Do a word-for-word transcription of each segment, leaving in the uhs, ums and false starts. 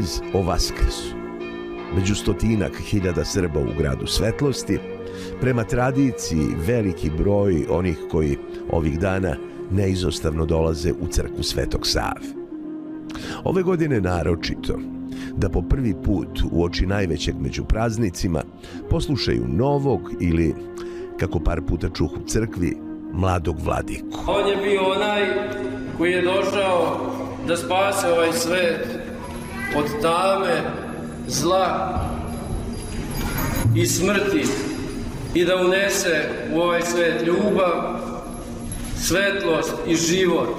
dokaz o Vaskrsu. Među stotinak hiljada Srba u gradu Svetlosti, prema tradiciji veliki broj onih koji ovih dana neizostavno dolaze u crkvu Svetog Save. Ove godine naročito da po prvi put uoči najvećeg među praznicima poslušaju novog ili, kako par puta čuh u crkvi, mladog vladiku. On je bio onaj koji je došao da spase ovaj svet od tame, zla i smrti i da unese u ovaj svet ljubav, svetlost i život.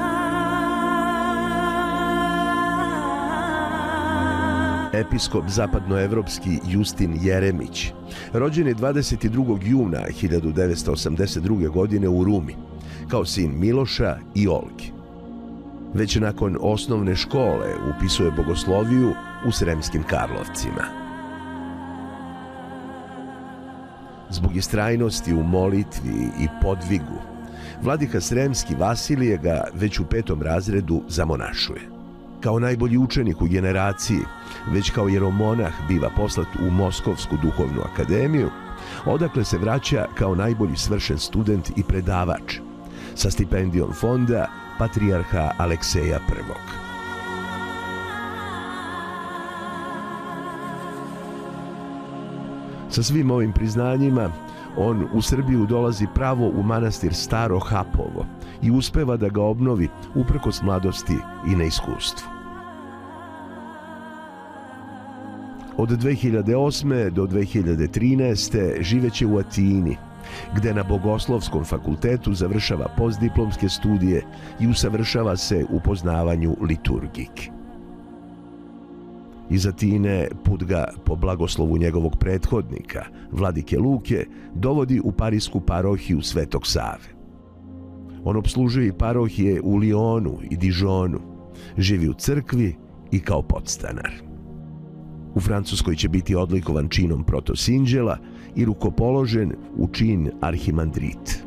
Episkop zapadnoevropski Justin Jeremić rođen je dvadeset drugog juna hiljadu devetsto osamdeset druge. godine u Rumi, kao sin Miloša i Olgi. Već nakon osnovne škole upisuje bogosloviju u Sremskim Karlovcima. Zbog istrajnosti u molitvi i podvigu, vladika Sremski Vasilije ga već u petom razredu zamonašuje. Kao najbolji učenik u generaciji, već kao jeromonah biva poslat u Moskovsku duhovnu akademiju, odakle se vraća kao najbolji svršen student i predavač, sa stipendijom fonda patrijarha Alekseja prvog. Sa svim ovim priznanjima, on u Srbiju dolazi pravo u manastir Staro Hapovo i uspeva da ga obnovi uprkos mladosti i neiskustvu. Od dve hiljade osme. do dve hiljade trinaeste. živeće u Atini, gde na Bogoslovskom fakultetu završava postdiplomske studije i usavršava se u poznavanju liturgike. Iz Atine put ga, po blagoslovu njegovog prethodnika, vladike Luke, dovodi u parisku parohiju Svetog Save. On obslužuje i parohije u Lionu i Dižonu, živi u crkvi i kao podstanar. U Francuskoj će biti odlikovan činom protosinđela i rukopoložen u čin arhimandrit.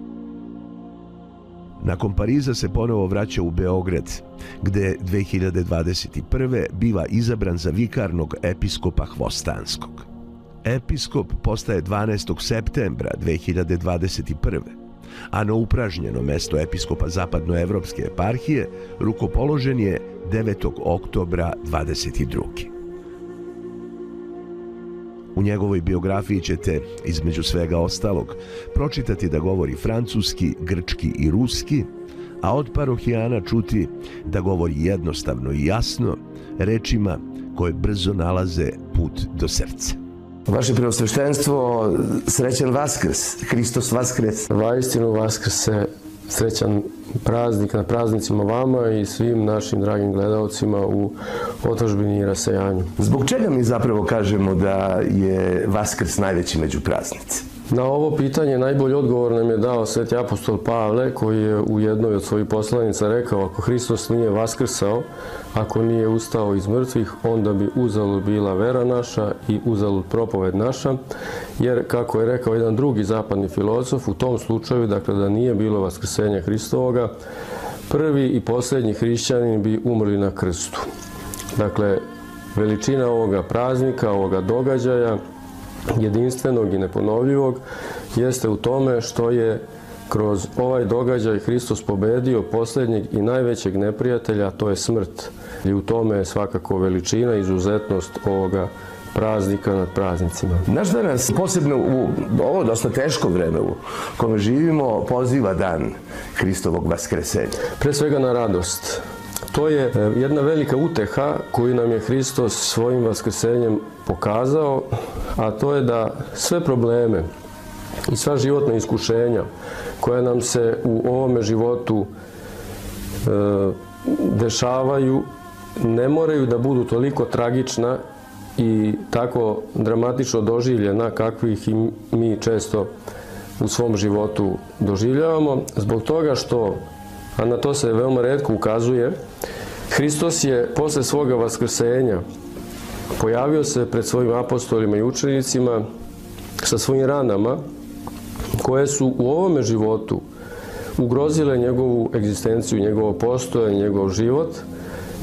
Nakon Pariza se ponovo vraća u Beograd, gde dve hiljade dvadeset prve. biva izabran za vikarnog episkopa Hvostanskog. Episkop postaje dvanaestog septembra dve hiljade dvadeset prve. a na upražnjeno mesto episkopa zapadnoevropske eparhije rukopoložen je devetog oktobra dvadeset druge. U njegovoj biografiji ćete, između svega ostalog, pročitati da govori francuski, grčki i ruski, a od parohijana čuti da govori jednostavno i jasno, rečima koje brzo nalaze put do srca. Vaše preosveštenstvo, srećan Vaskrs, Hristos Vaskres. Vaistinu Vaskrse, srećan praznik na praznicima vama i svim našim dragim gledalcima u otadžbini i rasejanju. Zbog čega mi zapravo kažemo da je Vaskrs najveći među praznicima? Na ovo pitanje najbolji odgovor nam je dao sveti apostol Pavle, koji je u jednoj od svojih poslanica rekao: ako Hristos nije vaskrsao, ako nije ustao iz mrtvih, onda bi uzalud bila vera naša i uzalud propoved naša, jer, kako je rekao jedan drugi zapadni filozof, u tom slučaju, dakle, da nije bilo vaskrsenja Hristovoga, prvi i posljednji hrišćanin bi umrli na krstu. Dakle, veličina ovoga praznika, ovoga događaja, jedinstvenog i neponovljivog, jeste u tome što je kroz ovaj događaj Hristos pobedio posljednjeg i najvećeg neprijatelja, a to je smrt. I u tome je svakako veličina i izuzetnost ovoga praznika nad praznicima. Naš danas, posebno u ovo dosta teško vreme u kome živimo, poziva dan Hristovog vaskresenja. Pre svega na radost. To je jedna velika uteha koju nam je Hristos svojim vaskrsenjem pokazao, a to je da sve probleme i sva životna iskušenja koja nam se u ovome životu e, dešavaju, ne moraju da budu toliko tragična i tako dramatično doživljena kakvih i mi često u svom životu doživljavamo, zbog toga što, a na to se veoma retko ukazuje, Hristos je posle svoga vaskrsenja pojavio se pred svojim apostolima i učenicima sa svojim ranama koje su u ovome životu ugrozile njegovu egzistenciju, njegovo postojanje, njegov život,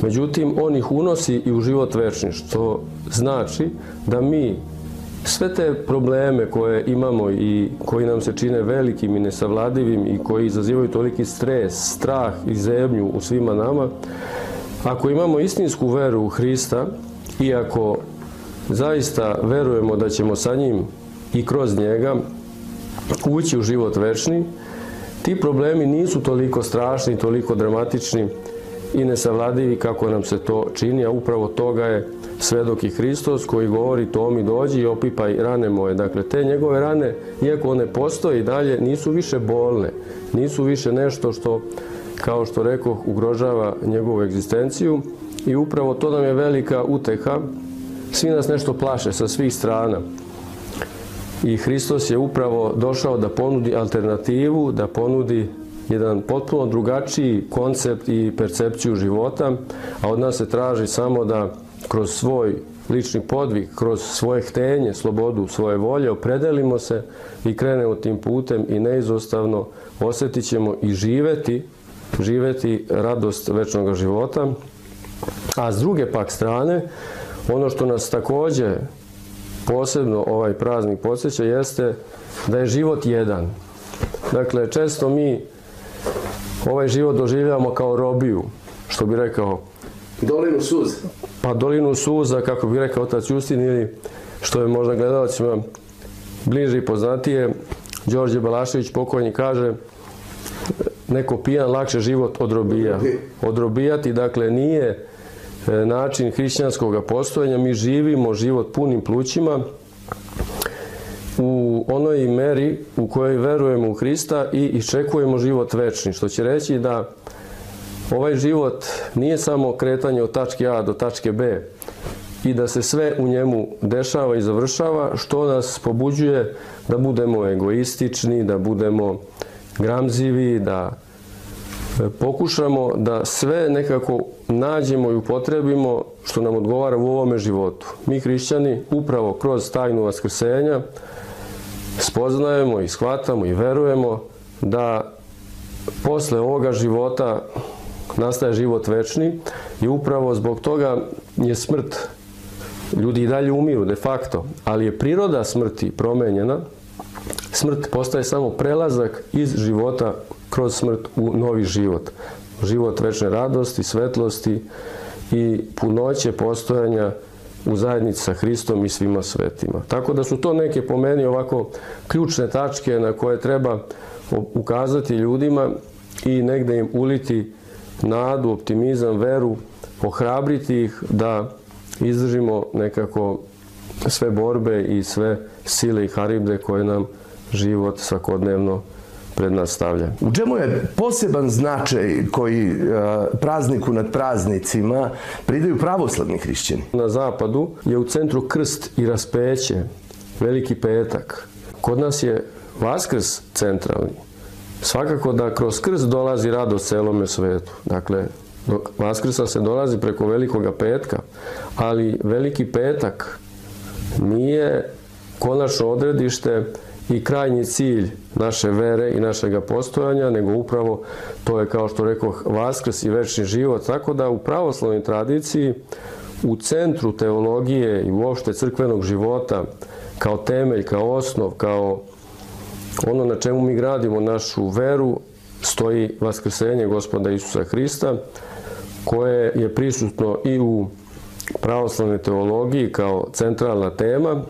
Međutim, on ih unosi i u život večni, što znači da mi sve te probleme koje imamo i koji nam se čine velikim i nesavladivim i koji izazivaju toliki stres, strah i zebnju u svima nama, ako imamo istinsku veru u Hrista i ako zaista verujemo da ćemo sa njim i kroz njega ući u život večni, ti problemi nisu toliko strašni, toliko dramatični i nesavladivi kako nam se to čini, a upravo toga je svedok i Hristos koji govori Tomi dođi i opipaj rane moje. Dakle, te njegove rane, iako one postoje i dalje, nisu više bolne, nisu više nešto što, kao što rekoh, ugrožava njegovu egzistenciju i upravo to nam je velika uteha. Svi nas nešto plaše sa svih strana. I Hristos je upravo došao da ponudi alternativu, da ponudi jedan potpuno drugačiji koncept i percepciju života, a od nas se traži samo da kroz svoj lični podvig, kroz svoje htenje, slobodu, svoje volje, opredelimo se i krenemo tim putem i neizostavno osjetit ćemo i živeti, živeti radost večnog života. A s druge pak strane, ono što nas također posebno ovaj praznik podsjeća jeste da je život jedan. Dakle, često mi ovaj život doživljavamo kao robiju, što bi rekao dolinu suza. Pa dolinu suza, kako bi rekao otac Justin, ili što je možda gledalcima bliže i poznatije, Đorđe Balašević pokojni kaže neko pijan lakše život odrobija. Odrobijati, dakle, nije način hrišćanskog postojanja. Mi živimo život punim plućima u onoj meri u kojoj verujemo u Hrista i iščekujemo život večni, što će reći da ovaj život nije samo kretanje od tačke A do tačke B i da se sve u njemu dešava i završava, što nas pobuđuje da budemo egoistični, da budemo gramzivi, da pokušamo da sve nekako nađemo i upotrebimo što nam odgovara u ovome životu. Mi hrišćani upravo kroz tajnu vaskrsenja spoznajemo i shvatamo i verujemo da posle ovoga života nastaje život večni i upravo zbog toga je smrt. Ljudi i dalje umiru de facto, ali je priroda smrti promenjena. Smrt postaje samo prelazak iz života kroz smrt u novi život. Život večne radosti, svetlosti i punoće postojanja u zajednici sa Hristom i svima svetima. Tako da su to neke po meni ovako ključne tačke na koje treba ukazati ljudima i negde im uliti nadu, optimizam, veru, ohrabriti ih da izdržimo nekako sve borbe i sve sile i haribde koje nam život svakodnevno pred nas stavlja. U čemu je poseban značaj koji prazniku nad praznicima pridaju pravoslavni hrišćani? Na zapadu je u centru krst i raspeće, Veliki petak. Kod nas je Vaskrs centralni. Svakako da kroz krst dolazi radost celome svetu. Dakle, do Vaskrsa se dolazi preko Velikoga petka, ali Veliki petak nije konačno odredište i krajnji cilj naše vere i našega postojanja, nego upravo to je, kao što rekoh, Vaskrs i večni život. Tako da u pravoslavnoj tradiciji u centru teologije i uopšte crkvenog života kao temelj, kao osnov, kao ono na čemu mi gradimo našu veru, stoji vaskrsenje Gospoda Isusa Hrista, koje je prisutno i u pravoslavnoj teologiji kao centralna tema,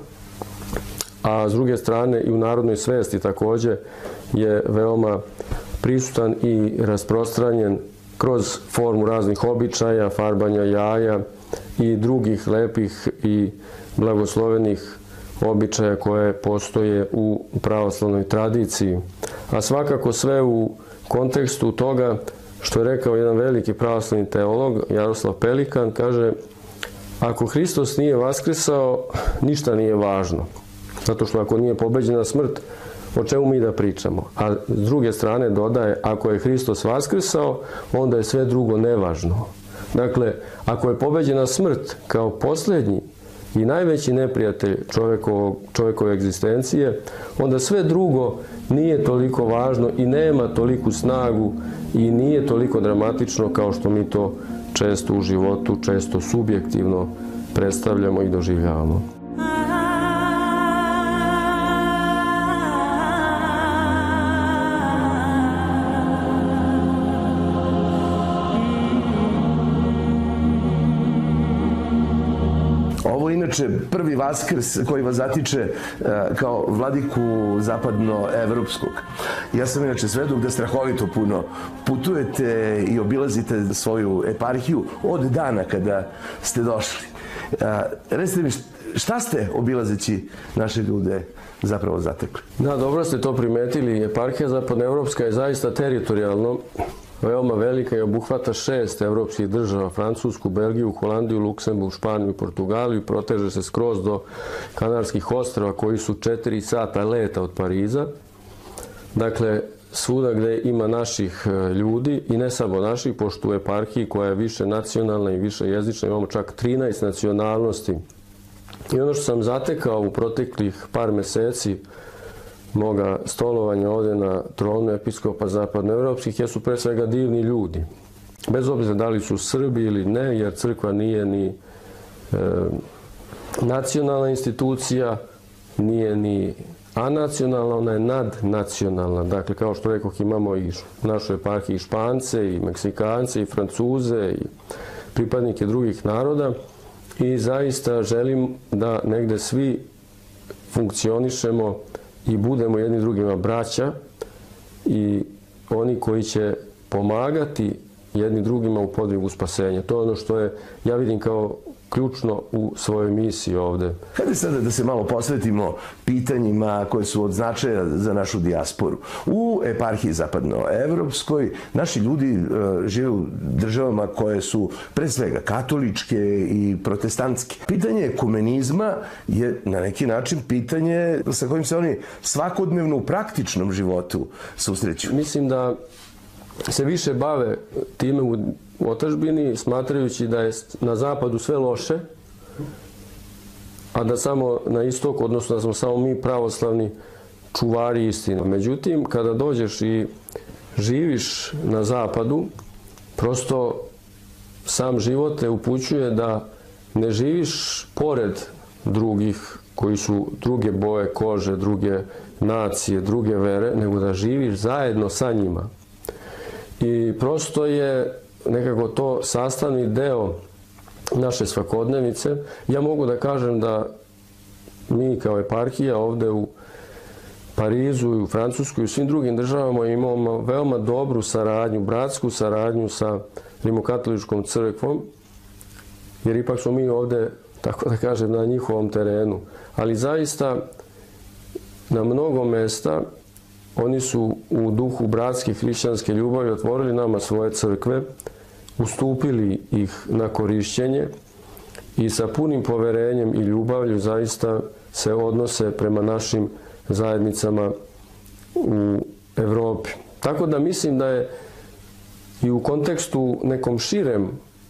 a s druge strane i u narodnoj svesti također je veoma prisutan i rasprostranjen kroz formu raznih običaja, farbanja jaja i drugih lepih i blagoslovenih običaja koje postoje u pravoslavnoj tradiciji. A svakako sve u kontekstu toga što je rekao jedan veliki pravoslavni teolog, Jaroslav Pelikan, kaže: ako Hristos nije vaskrsao, ništa nije važno. Zato što ako nije pobeđena smrt, o čemu mi da pričamo? A s druge strane dodaje, ako je Hristos vaskrsao, onda je sve drugo nevažno. Dakle, ako je pobeđena smrt kao posljednji i najveći neprijatelj čovjekovog, čovjekove egzistencije, onda sve drugo nije toliko važno i nema toliku snagu i nije toliko dramatično kao što mi to često u životu, često subjektivno predstavljamo i doživljavamo. Inače, prvi Vaskrs koji vas zatiče kao vladiku zapadnoevropskog. Ja sam inače svedok da strahovito puno putujete i obilazite svoju eparhiju od dana kada ste došli. Recite mi, šta ste obilazeći naše ljude zapravo zatekli? Da, dobro ste to primetili. Eparhija zapadnoevropska je zaista teritorijalno veoma velika i obuhvata šest evropskih država, Francusku, Belgiju, Holandiju, Luksemburg, Španiju, Portugaliju, proteže se skroz do Kanarskih ostrava koji su četiri sata leta od Pariza. Dakle, svuda gde ima naših ljudi i ne samo naših, pošto u eparhiji koja je više nacionalna i više jezična, imamo čak trinaest nacionalnosti. I ono što sam zatekao u proteklih par meseci moga stolovanja ovde na tronu episkopa zapadnoevropskih jesu pre svega divni ljudi. Bez obzira da li su Srbi ili ne, jer crkva nije ni e, nacionalna institucija, nije ni anacionalna, ona je nadnacionalna. Dakle, kao što rekoh, imamo i u našoj eparhiji Špance, i Meksikance, i Francuze, i pripadnike drugih naroda. I zaista želim da negde svi funkcionišemo i budemo jedni drugima braća i oni koji će pomagati jedni drugima u podvigu spasenja. To je ono što je, ja vidim kao ključno u svojoj misiji ovde. Hajde sada da se malo posvetimo pitanjima koje su od značaja za našu dijasporu. U eparhiji zapadnoevropskoj naši ljudi žive u državama koje su pre svega katoličke i protestantske. Pitanje ekumenizma je na neki način pitanje sa kojim se oni svakodnevno u praktičnom životu susreću. Mislim da se više bave time u otadžbini, smatrajući da je na zapadu sve loše, a da samo na istoku, odnosno da smo samo mi pravoslavni čuvari istine. Međutim, kada dođeš i živiš na zapadu, prosto sam život te upućuje da ne živiš pored drugih koji su druge boje kože, druge nacije, druge vere, nego da živiš zajedno sa njima. I prosto je nekako to sastavni deo naše svakodnevice. Ja mogu da kažem da mi kao eparhija ovde u Parizu i u Francuskoj i u svim drugim državama imamo veoma dobru saradnju, bratsku saradnju sa Rimokatoličkom crkvom, jer ipak smo mi ovde, tako da kažem, na njihovom terenu. Ali zaista na mnogo mesta oni su u duhu bratske hrišćanske ljubavi otvorili nama svoje crkve, ustupili ih na korišćenje i sa punim poverenjem i ljubavlju zaista se odnose prema našim zajednicama u Evropi. Tako da mislim da je i u kontekstu nekom širem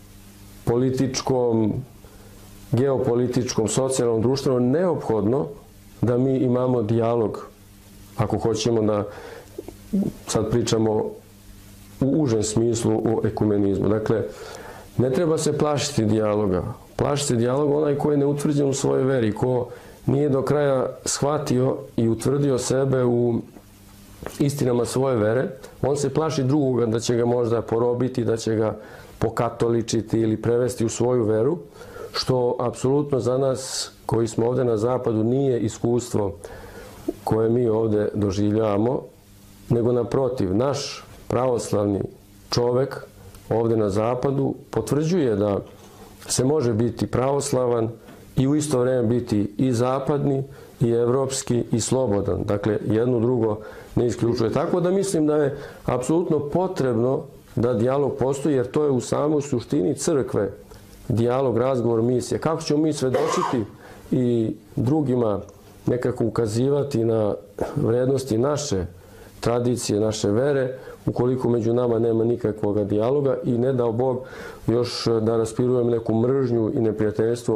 političkom, geopolitičkom, socijalnom, društvenom neophodno da mi imamo dijalog. Ako hoćemo da sad pričamo u užem smislu o ekumenizmu. Dakle, ne treba se plašiti dijaloga. Plaši se dijaloga onaj ko je neutvrđen u svojoj veri, ko nije do kraja shvatio i utvrdio sebe u istinama svoje vere. On se plaši drugoga da će ga možda porobiti, da će ga pokatoličiti ili prevesti u svoju veru, što apsolutno za nas koji smo ovde na zapadu nije iskustvo koje mi ovde doživljavamo, nego naprotiv, naš pravoslavni čovek ovde na zapadu potvrđuje da se može biti pravoslavan i u isto vreme biti i zapadni, i evropski, i slobodan. Dakle, jedno drugo ne isključuje. Tako da mislim da je apsolutno potrebno da dijalog postoji, jer to je u samoj suštini crkve. Dijalog, razgovor, misija. Kako ćemo mi svedočiti i drugima nekako ukazivati na vrednosti naše tradicije, naše vere, ukoliko među nama nema nikakvog dijaloga i ne dao Bog još da raspirujem neku mržnju i neprijateljstvo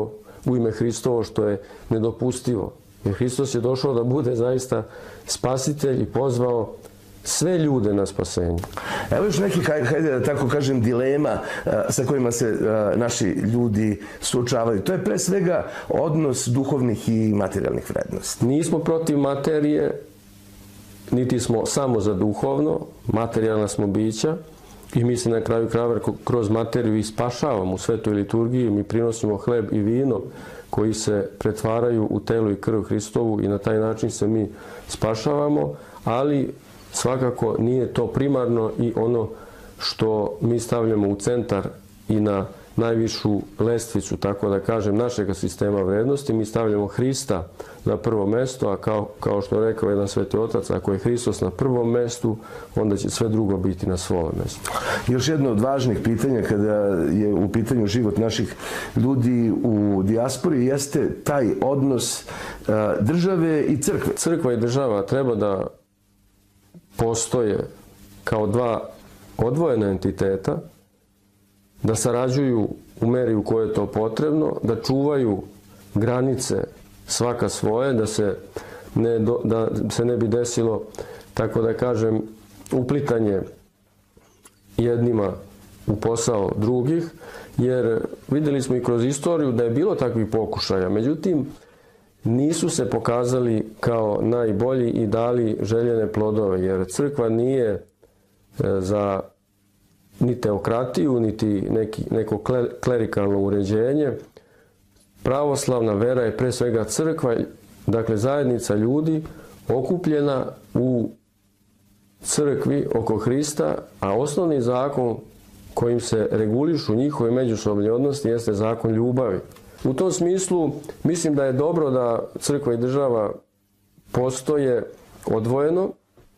u ime Hristovo, što je nedopustivo. Jer Hristos je došao da bude zaista spasitelj i pozvao sve ljude na spasenje. Evo još neki, hajde da tako kažem, dilema sa kojima se naši ljudi suočavaju. To je pre svega odnos duhovnih i materijalnih vrednosti. Nismo protiv materije, niti smo samo za duhovno, materijalna smo bića i mi se na kraju krajeva kroz materiju i spašavamo u svetoj liturgiji, mi prinosimo hleb i vino koji se pretvaraju u telo i krv Hristovu i na taj način se mi spašavamo, ali svakako nije to primarno i ono što mi stavljamo u centar i na najvišu lestvicu, tako da kažem, našeg sistema vrednosti. Mi stavljamo Hrista na prvo mesto, a kao, kao što je rekao jedan sveti otac, ako je Hristos na prvom mestu, onda će sve drugo biti na svome mestu. Još jedno od važnih pitanja kada je u pitanju život naših ljudi u dijaspori jeste taj odnos države i crkve. Crkva i država treba da postoje kao dva odvojena entiteta, da sarađuju u meri u kojoj je to potrebno, da čuvaju granice svaka svoje, da se ne, do, da se ne bi desilo, tako da kažem, uplitanje jednima u posao drugih, jer vidjeli smo i kroz istoriju da je bilo takvih pokušaja, međutim, nisu se pokazali kao najbolji i dali željene plodove, jer crkva nije za ni teokratiju, niti neki, neko klerikalno uređenje. Pravoslavna vera je pre svega crkva, dakle zajednica ljudi okupljena u crkvi oko Hrista, a osnovni zakon kojim se regulišu njihovi međusobni odnosi jeste zakon ljubavi. U tom smislu mislim da je dobro da crkva i država postoje odvojeno,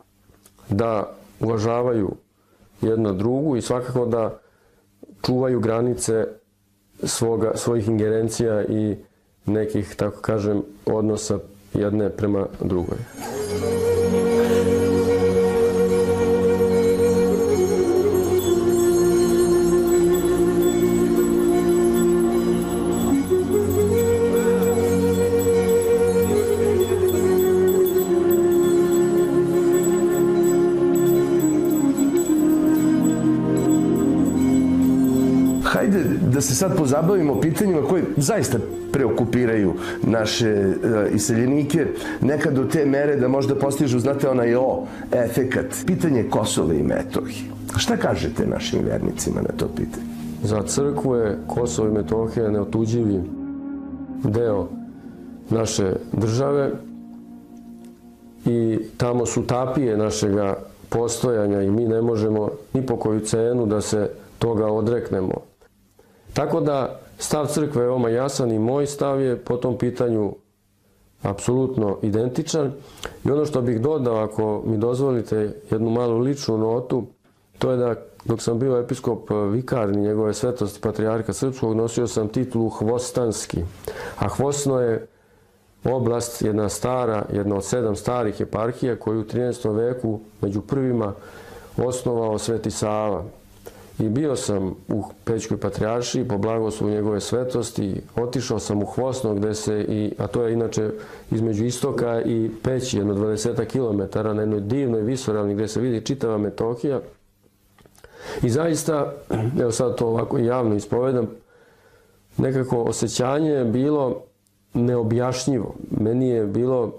da uvažavaju jedna drugu i svakako da čuvaju granice svoga, svojih ingerencija i nekih, tako kažem, odnosa jedne prema drugoj. Da se sad pozabavimo pitanjima koje zaista preokupiraju naše uh, iseljenike, nekad do te mere da možda postižu, znate, onaj o efekat. Pitanje Kosova i Metohije. Šta kažete našim vernicima na to pitanje? Za crkvu je Kosovo i Metohija neotuđivi deo naše države i tamo su tapije našega postojanja i mi ne možemo ni po koju cenu da se toga odreknemo. Tako da stav crkve je veoma jasan i moj stav je po tom pitanju apsolutno identičan. I ono što bih dodao, ako mi dozvolite jednu malu ličnu notu, to je da dok sam bio episkop vikarni njegove svetosti patrijarha srpskog, nosio sam titulu Hvostanski. A Hvosno je oblast, jedna stara, jedna od sedam starih eparhija koju u trinaestom veku među prvima osnovao Sveti Sava. I bio sam u Pećkoj patrijaršiji po blagoslovu njegove svetosti, otišao sam u Hvosno, gde se, i, a to je inače između Istoka i Peći, jedno dvadesetak kilometara, na jednoj divnoj visoravni gde se vidi čitava Metohija. I zaista, evo sad to ovako javno ispovedam, nekako osjećanje je bilo neobjašnjivo. Meni je bilo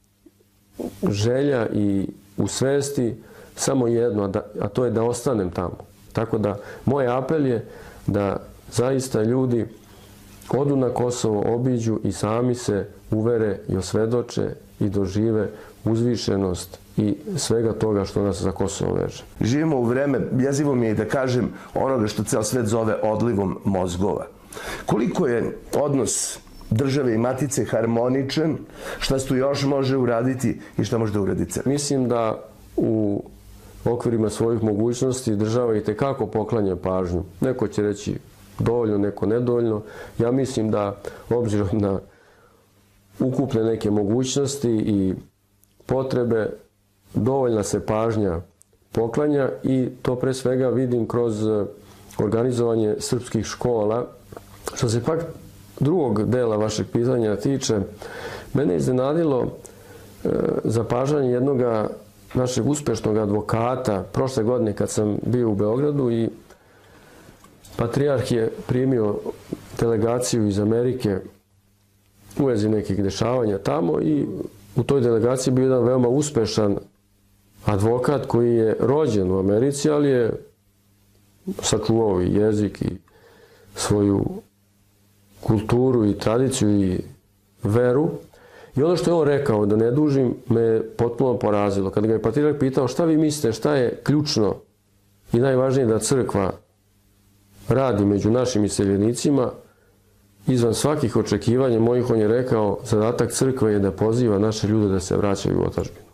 želja i u svesti samo jedno, a, da, a to je da ostanem tamo. Tako da, moj apel je da zaista ljudi odu na Kosovo, obiđu i sami se uvere i osvedoče i dožive uzvišenost i svega toga što nas za Kosovo veže. Živimo u vreme, jezivo mi je da kažem, onoga što ceo svet zove odlivom mozgova. Koliko je odnos države i matice harmoničan, šta se tu još može uraditi i šta može da uradi crkva? Mislim da u okvirima svojih mogućnosti država i tekako poklanja pažnju. Neko će reći dovoljno, neko nedovoljno. Ja mislim da, obzirom na ukupne neke mogućnosti i potrebe, dovoljna se pažnja poklanja i to pre svega vidim kroz organizovanje srpskih škola. Što se pak drugog dela vašeg pitanja tiče, mene je iznenadilo e, zapažanje jednog našeg uspešnog advokata prošle godine kad sam bio u Beogradu i patrijarh je primio delegaciju iz Amerike u vezi nekih dešavanja tamo i u toj delegaciji bio jedan veoma uspešan advokat koji je rođen u Americi, ali je sačuvao i jezik i svoju kulturu i tradiciju i veru. I ono što je on rekao, da ne dužim, me potpuno porazilo. Kada ga je patrijarh pitao šta vi mislite, šta je ključno i najvažnije da crkva radi među našim iseljenicima, izvan svakih očekivanja mojih, on je rekao, zadatak crkve je da poziva naše ljude da se vraćaju u otadžbinu.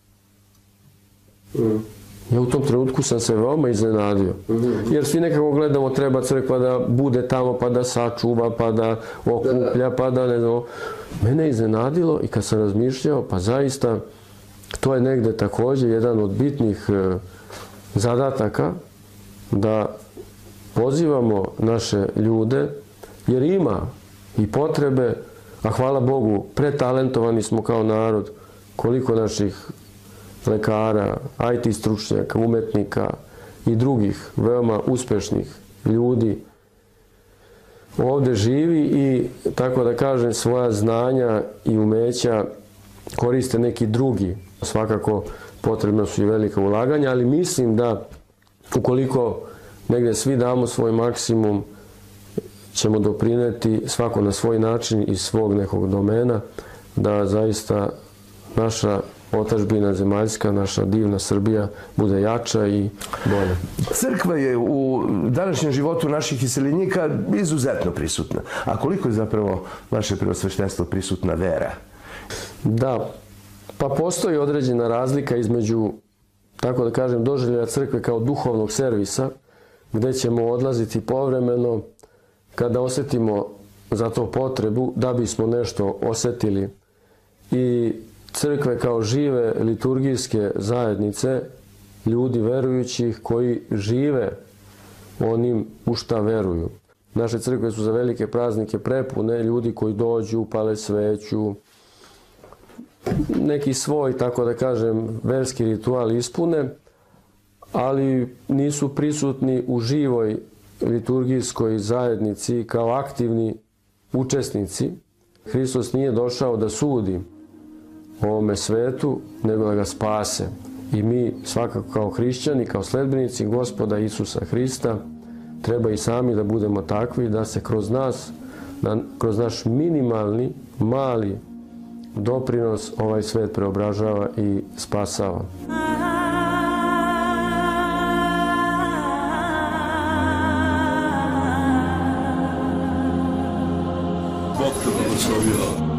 Mm. Ja u tom trenutku sam se veoma iznenadio. Mm-hmm. Jer svi nekako gledamo, treba crkva da bude tamo, pa da sačuva, pa da okuplja, pa da ne znam. Mene je iznenadilo i kad sam razmišljao, pa zaista to je negde također jedan od bitnih zadataka da pozivamo naše ljude, jer ima i potrebe, a hvala Bogu, pretalentovani smo kao narod, koliko naših lekara, I T stručnjaka, umetnika i drugih veoma uspešnih ljudi ovde živi i, tako da kažem, svoja znanja i umeća koriste neki drugi. Svakako potrebno su i velika ulaganja, ali mislim da ukoliko negde svi damo svoj maksimum, ćemo doprineti svako na svoj način iz svog nekog domena, da zaista naša otadžbina zemaljska, naša divna Srbija bude jača i bolja. Crkva je u današnjem životu naših iseljenika izuzetno prisutna. A koliko je zapravo vaše preosveštenstvo prisutna vera? Da, pa postoji određena razlika između, tako da kažem, doživljaja crkve kao duhovnog servisa, gde ćemo odlaziti povremeno kada osetimo za to potrebu da bismo nešto osetili, i crkve kao žive liturgijske zajednice ljudi verujućih koji žive onim u šta veruju. Naše crkve su za velike praznike prepune ljudi koji dođu, upale sveću, neki svoj, tako da kažem, verski ritual ispune, ali nisu prisutni u živoj liturgijskoj zajednici kao aktivni učesnici. Hristos nije došao da sudi ovome svetu, nego da ga spase. I mi svakako kao hrišćani, kao sledbenici Gospoda Isusa Hrista, treba i sami da budemo takvi, da se kroz nas, da, kroz naš minimalni, mali doprinos ovaj svet preobražava i spasava. Bog te blagoslovio.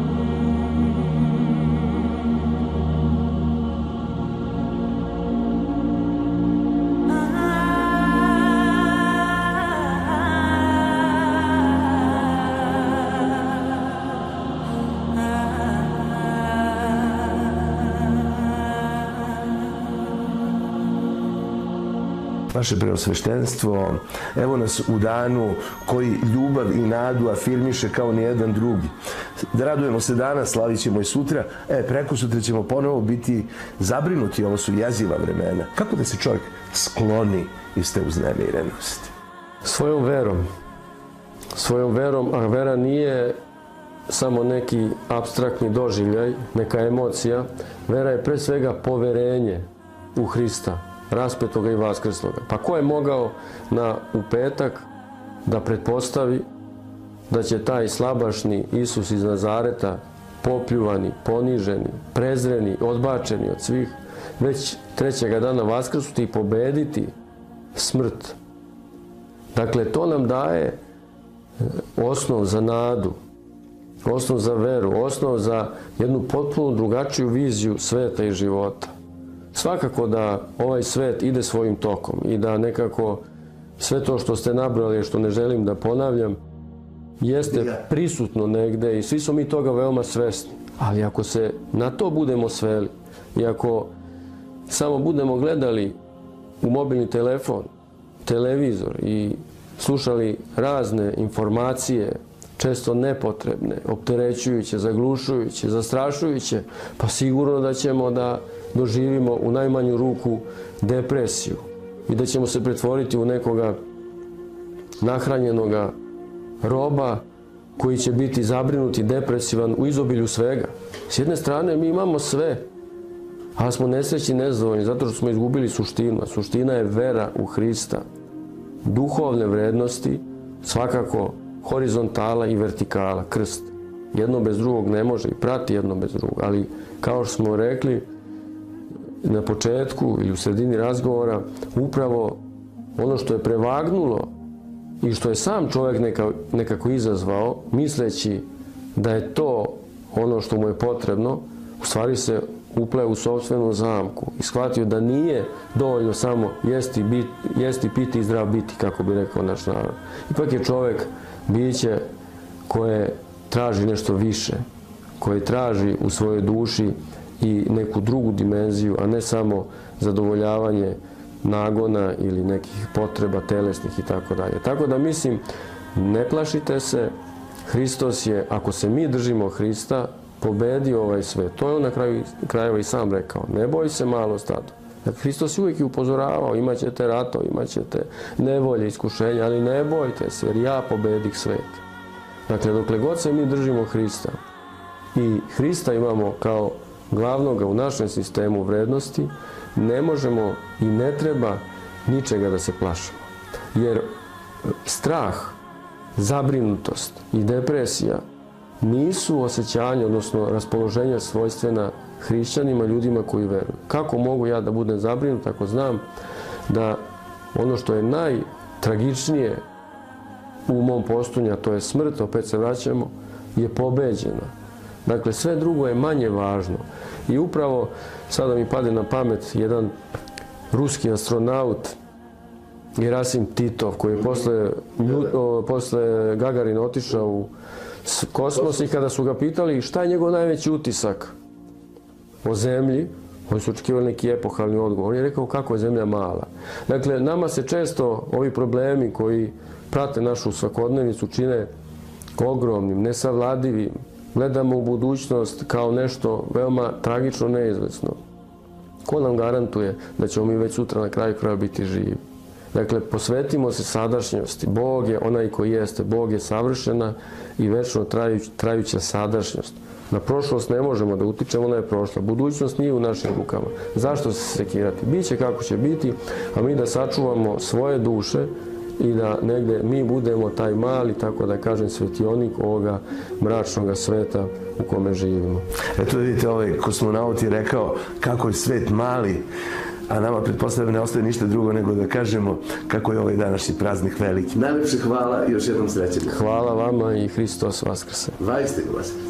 Vaše preosveštenstvo, evo nas u danu koji ljubav i nadu afirmiše kao nijedan drugi. Da radujemo se danas, slavit ćemo i sutra, e, preko sutra ćemo ponovo biti zabrinuti, ovo su jeziva vremena. Kako da se čovjek skloni iz te uznemirenosti? Svojom verom. Svojom verom, a vera nije samo neki apstraktni doživljaj, neka emocija. Vera je pre svega poverenje u Hrista, raspetoga i vaskrsloga. Pa ko je mogao na, u petak da pretpostavi da će taj slabašni Isus iz Nazareta, popljuvani, poniženi, prezreni, odbačeni od svih, već trećega dana vaskrsuti i pobediti smrt. Dakle, to nam daje osnov za nadu, osnov za veru, osnov za jednu potpuno drugačiju viziju sveta i života. Svakako da ovaj svet ide svojim tokom i da nekako sve to što ste nabrali, što ne želim da ponavljam, jeste prisutno negde i svi smo mi toga veoma svesni. Ali ako se na to budemo sveli i ako samo budemo gledali u mobilni telefon, televizor i slušali razne informacije često nepotrebne, opterećujuće, zaglušujuće, zastrašujuće, pa sigurno da ćemo da doživimo u najmanju ruku depresiju i da ćemo se pretvoriti u nekoga nahranjenoga roba koji će biti zabrinuti, depresivan u izobilju svega. S jedne strane mi imamo sve, ali smo nesrećni, nezadovoljni zato što smo izgubili suštinu. Suština je vera u Hrista. Duhovne vrednosti, svakako horizontala i vertikala, krst. Jedno bez drugog ne može i prati jedno bez drugog, ali kao što smo rekli na početku ili u sredini razgovora, upravo ono što je prevagnulo i što je sam čovjek neka, nekako izazvao, misleći da je to ono što mu je potrebno, u stvari se upleo u sopstvenu zamku i shvatio da nije dovoljno samo jesti, bit, jesti piti i zdrav biti, kako bi rekao naš narod. Ipak je čovjek biće koje traži nešto više, koje traži u svojoj duši i neku drugu dimenziju, a ne samo zadovoljavanje nagona ili nekih potreba telesnih i tako dalje. Tako da mislim, ne plašite se, Hristos je, ako se mi držimo Hrista, pobedio ovaj svet. To je on na kraju krajeva i sam rekao. Ne boj se, malo stado. Dakle, Hristos je uvijek i upozoravao, imat ćete rato, imat ćete nevolje, iskušenja, ali ne bojte se, jer ja pobedih svet. Dakle, dokle god se mi držimo Hrista i Hrista imamo kao glavnoga u našem sistemu vrednosti, ne možemo i ne treba ničega da se plašimo. Jer strah, zabrinutost i depresija nisu osjećanja, odnosno raspoloženja svojstvena hrišćanima, ljudima koji veruju. Kako mogu ja da budem zabrinut ako znam da ono što je najtragičnije u mom postojanja, to je smrt, opet se vraćamo, je pobeđena. Dakle, sve drugo je manje važno. I upravo sada mi pade na pamet jedan ruski astronaut Gerasim Titov, koji je posle, posle Gagarina otišao u kosmos i kada su ga pitali šta je njegov najveći utisak o zemlji, oni su očekivali neki epohalni odgovor. On je rekao kako je zemlja mala. Dakle, nama se često ovi problemi koji prate našu svakodnevnicu čine ogromnim, nesavladivim. Gledamo u budućnost kao nešto veoma tragično, neizvesno. Ko nam garantuje da ćemo mi već sutra na kraju kraja biti živi? Dakle, posvetimo se sadašnjosti. Bog je onaj koji jeste. Bog je savršena i večno trajuć, trajuća sadašnjost. Na prošlost ne možemo da utičemo, ona je prošla. Budućnost nije u našim rukama. Zašto se sekirati? Biće kako će biti, a mi da sačuvamo svoje duše i da negde mi budemo taj mali, tako da kažem, svetionik ovoga mračnog sveta u kome živimo. Eto vidite, ovaj kosmonaut je rekao kako je svet mali, a nama pretpostavljamo ne ostaje ništa drugo nego da kažemo kako je ovaj današnji praznik veliki. Najlepše hvala i još jednom sreće. Hvala vama i Hristos Vaskrse. Vajste ga Vaskrse.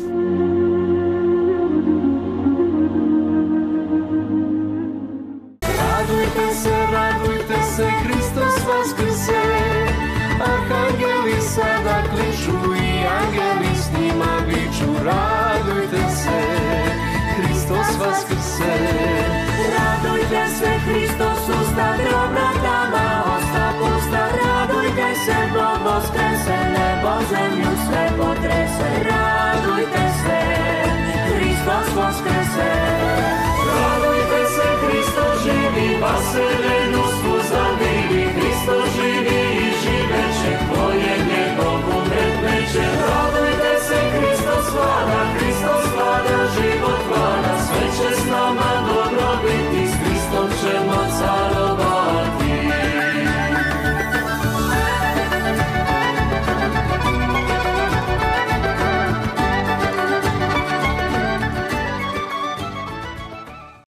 Radujte se, radujte se, Hristos Vaskrse. Arhangeli sada kliču i angeli s njima viču. Radujte se, Hristos Vaskrse. Radujte se, Hristos usta grobratama osta pusta. Radujte se, Bog vaskrese, nebo zemlju sve potrese.